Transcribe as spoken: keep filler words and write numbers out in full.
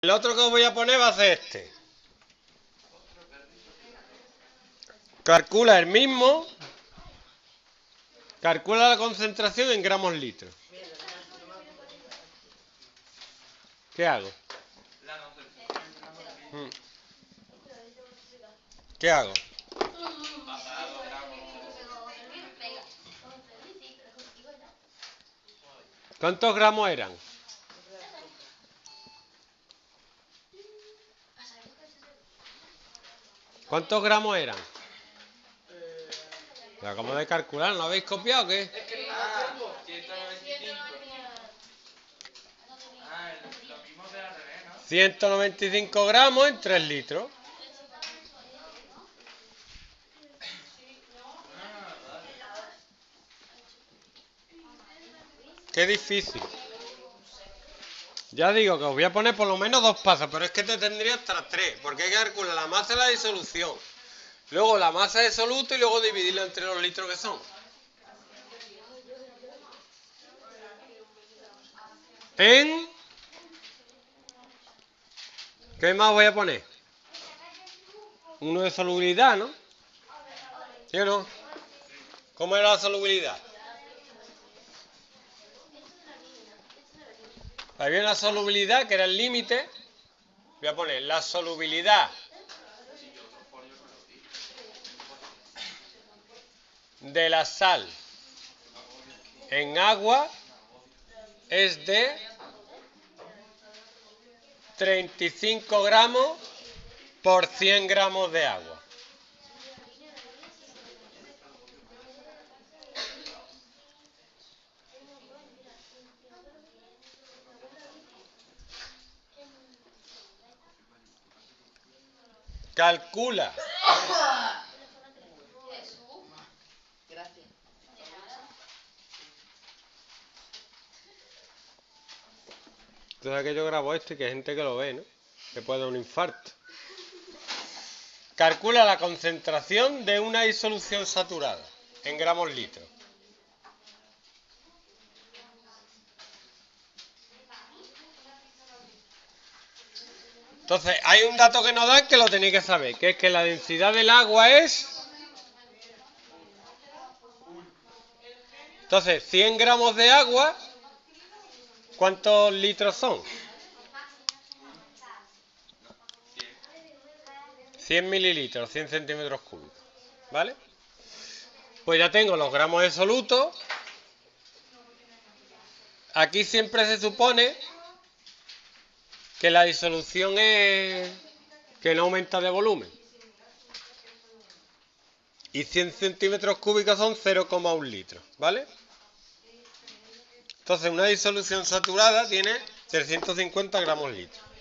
El otro que os voy a poner va a ser este. Calcula el mismo. Calcula la concentración en gramos litros. ¿Qué hago? ¿Qué hago? ¿Cuántos gramos eran? ¿Cuántos gramos eran? ¿Lo acabo de calcular? ¿No habéis copiado o qué? ciento noventa y cinco gramos en tres litros. Qué difícil. Ya digo que os voy a poner por lo menos dos pasos, pero es que te tendría hasta tres, porque hay que calcular la masa y la disolución. Luego la masa de soluto y luego dividirla entre los litros que son. En... ¿Qué más voy a poner? Uno de solubilidad, ¿no? ¿Sí o no? ¿Cómo era la solubilidad? Había una solubilidad que era el límite. Voy a poner la solubilidad de la sal en agua es de treinta y cinco gramos por cien gramos de agua. Calcula entonces que yo grabo esto y que hay gente que lo ve, ¿no? Que puede dar un infarto. Calcula la concentración de una disolución saturada en gramos litros. Entonces, hay un dato que nos dan que lo tenéis que saber, que es que la densidad del agua es... Entonces, cien gramos de agua, ¿cuántos litros son? cien mililitros, cien centímetros cúbicos, ¿vale? Pues ya tengo los gramos de soluto. Aquí siempre se supone que la disolución es que no aumenta de volumen. Y cien centímetros cúbicos son cero coma uno litros, ¿vale? Entonces una disolución saturada tiene trescientos cincuenta gramos litros.